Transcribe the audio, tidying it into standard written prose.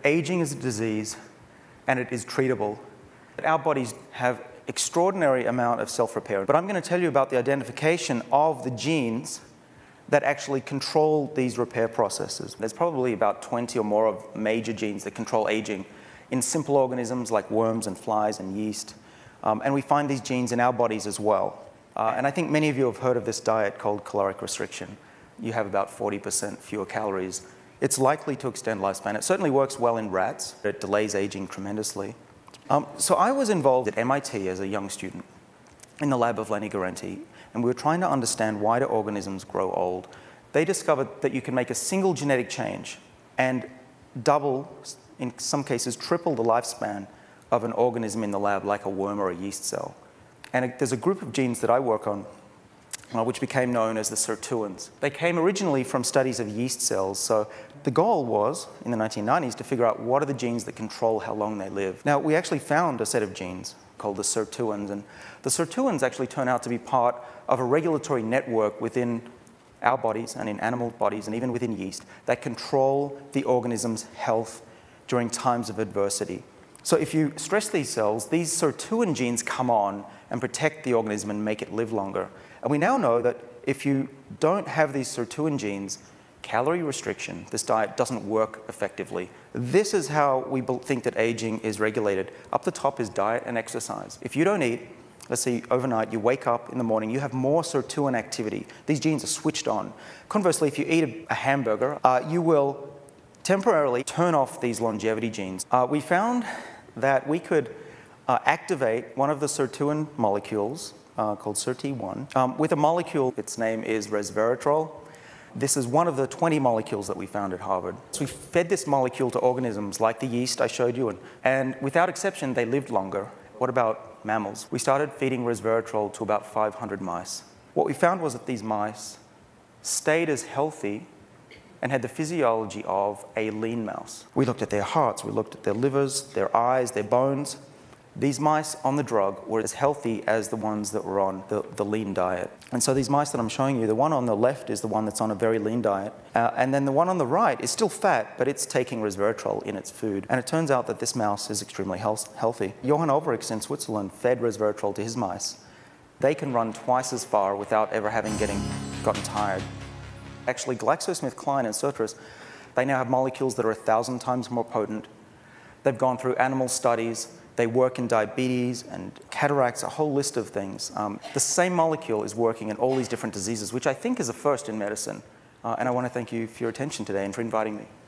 aging is a disease and it is treatable. Our bodies have extraordinary amount of self-repair, but I'm going to tell you about the identification of the genes that actually control these repair processes. There's probably about 20 or more of major genes that control aging in simple organisms like worms and flies and yeast. And we find these genes in our bodies as well. And I think many of you have heard of this diet called caloric restriction. You have about 40% fewer calories. It's likely to extend lifespan. It certainly works well in rats. It delays aging tremendously. So I was involved at MIT as a young student in the lab of Lenny Guarente, and we were trying to understand why do organisms grow old. They discovered that you can make a single genetic change and double, in some cases triple the lifespan of an organism in the lab, like a worm or a yeast cell. And there's a group of genes that I work on which became known as the sirtuins. They came originally from studies of yeast cells, so the goal was, in the 1990s, to figure out what are the genes that control how long they live. Now, we actually found a set of genes called the sirtuins, and the sirtuins actually turn out to be part of a regulatory network within our bodies and in animal bodies and even within yeast that control the organism's health during times of adversity. So if you stress these cells, these sirtuin genes come on and protect the organism and make it live longer. And we now know that if you don't have these sirtuin genes, calorie restriction, this diet doesn't work effectively. This is how we think that aging is regulated. Up the top is diet and exercise. If you don't eat, let's say overnight, you wake up in the morning, you have more sirtuin activity. These genes are switched on. Conversely, if you eat a hamburger, you will temporarily turn off these longevity genes. We found that we could activate one of the sirtuin molecules called SIRT1 with a molecule, its name is resveratrol. This is one of the 20 molecules that we found at Harvard. So we fed this molecule to organisms like the yeast I showed you, and without exception, they lived longer. What about mammals? We started feeding resveratrol to about 500 mice. What we found was that these mice stayed as healthy and had the physiology of a lean mouse. We looked at their hearts, we looked at their livers, their eyes, their bones. These mice on the drug were as healthy as the ones that were on the lean diet. And so these mice that I'm showing you, the one on the left is the one that's on a very lean diet. And then the one on the right is still fat, but it's taking resveratrol in its food. And it turns out that this mouse is extremely healthy. Johann Olbricht in Switzerland fed resveratrol to his mice. They can run twice as far without ever having gotten tired. Actually, GlaxoSmithKline and Sutras, they now have molecules that are 1,000 times more potent. They've gone through animal studies. They work in diabetes and cataracts, a whole list of things. The same molecule is working in all these different diseases, which I think is a first in medicine. And I want to thank you for your attention today and for inviting me.